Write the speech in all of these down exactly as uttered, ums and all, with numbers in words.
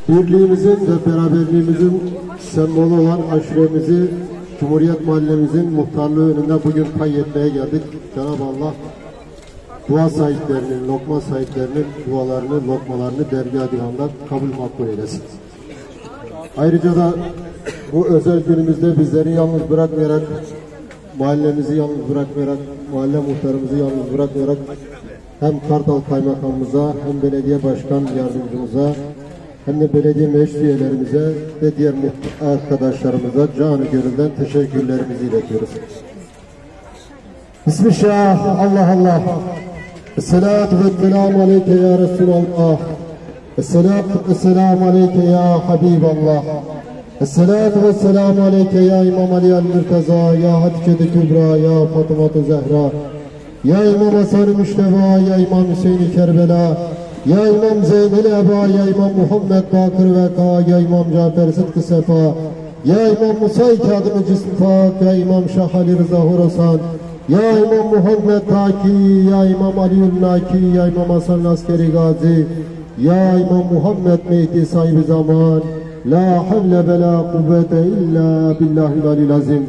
birliğimizin ve beraberliğimizin sembolü olan aşuremizi Cumhuriyet Mahallemizin muhtarlığı önünde bugün pay etmeye geldik. Cenab-ı Allah dua sahiplerinin, lokma sahiplerinin dualarını, lokmalarını dergâh divandan kabul makbul eylesin. Ayrıca da bu özel günümüzde bizleri yalnız bırakmayarak, mahallemizi yalnız bırakmayarak, mahalle muhtarımızı yalnız bırakmayarak hem Kartal Kaymakamımıza, hem belediye başkan yardımcımıza, hem de belediye meclis üyelerimize ve diğer arkadaşlarımıza canı gönülden teşekkürlerimizi iletiyoruz. Bismillah, Allah Allah. Esselatu ve selamu aleyke ya Resulallah. Esselatu ve selamu aleyke ya Habiballah. Esselatu ve selamu aleyke ya İmam Ali el-Mürteza, ya Hatice-i Kübra, ya Fatıma-i Zehra, ya İmam Hasan-ı Müşteba, ya İmam Hüseyin-i Kerbela, ya İmam Zeynel Eba, ya İmam Muhammed Bakır Veka, ya İmam Cafer Sıtkı Sefa, ya İmam Musa-i Kâdım-ı Cism-i ya İmam Şah Ali Rıza Horasan, ya İmam Muhammed Taki, ya İmam Ali'ül Naki, ya İmam Hasan Askeri Gazi, ya İmam Muhammed Mehdi sahibi zaman, la havle ve la kuvvete illa billahil alil azim.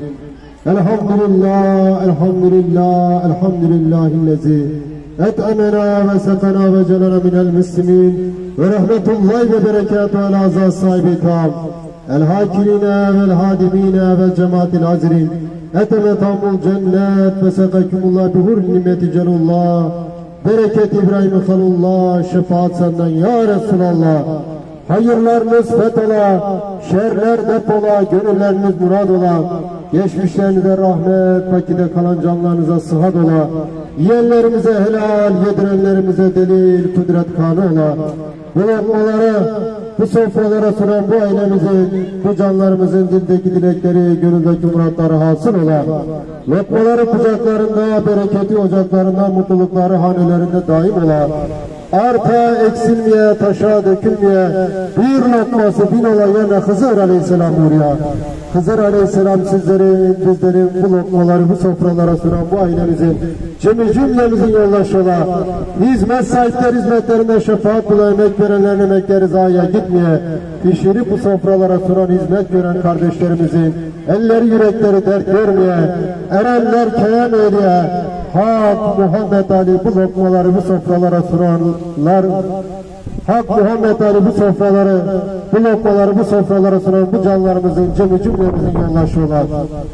Elhamdülillah, elhamdülillah, elhamdülillahillezi et'emena ve sekana ve celana minel müslimin ve rahmetullahi ve berekatuhu ala azaz sahibi tam el hakirine vel hadimine vel cemaatil azrin etemetamul cennet ve sekakumullah bihur nimeti celullah bereket İbrahim halullah şefaat senden ya Resulallah. Hayırlarınız fethola, şerler depola, gönülleriniz murad ola, geçmişlerinize rahmet, vakide kalan canlarınıza sıhhat ola, yiyenlerimize helal, yedirenlerimize delil, kudret kanı ola. Bu lokmaları, bu sofralara sunan bu ailemizin, bu canlarımızın dildeki dilekleri, gönüldeki muratları hasıl ola. Lokmaları kucaklarında, bereketi ocaklarında, mutlulukları hanelerinde daim ola. Arta eksilmeye, taşa dökülmeye, bir lokması bin ola yerine Hızır Aleyhisselam uğruyor. Hızır Aleyhisselam sizlerin, bizlerin bu lokmaları, bu sofralara sunan bu ailemizin, cümle cümlemizin yoldaşı ola. Hizmet sahipleri hizmetlerinde şefaat bula, emek verenlerin emekleri zayiye gitmeye, pişirip bu sofralara sunan hizmet gören kardeşlerimizin, elleri yürekleri dert görmeye, erenler keyem eyleye, Hak Muhammed Ali bu lokmaları bu sofralara sunanlar, Hak Muhammed Ali bu sofraları, bu lokmaları bu sofralara sunan bu canlarımızın, cemi cümlemizin yoldaşı olan.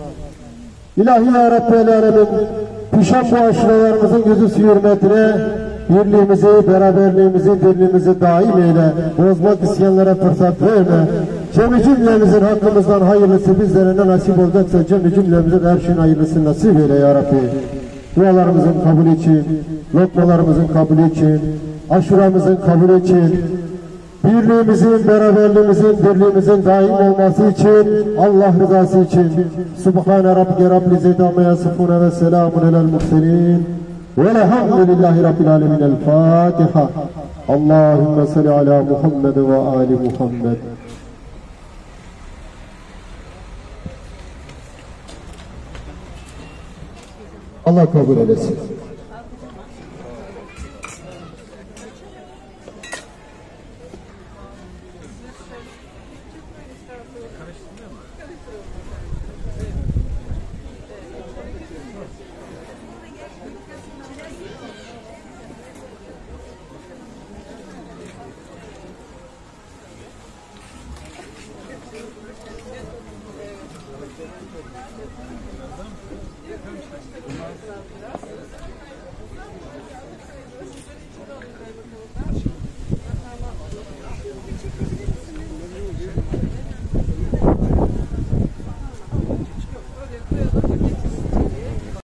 İlahi ya Rabbi Alemin, pişen bu aşuralarımızın yüzü hürmetine, birliğimizi, beraberliğimizi, dirliğimizi daim eyle, bozmak isteyenlere fırsat verme. Cemi cümlemizin hakkımızdan hayırlısı bizlere ne nasip olacaksa cemi cümlemizin her şeyin hayırlısı nasip eyle ya Rabbi. Dualarımızın kabul için, lokmalarımızın kabul için, aşuramızın kabul için, birliğimizin, beraberliğimizin, dirliğimizin daim olması için, Allah rızası için. Subhane Rabbike Rabbil İzzeti amma yasifune ve selamun alel murselin. Velhamdülillahi Rabbil alemin. El Fatiha. Allahümme salli ala Muhammed ve ali Muhammed. Allah kabul eylesin.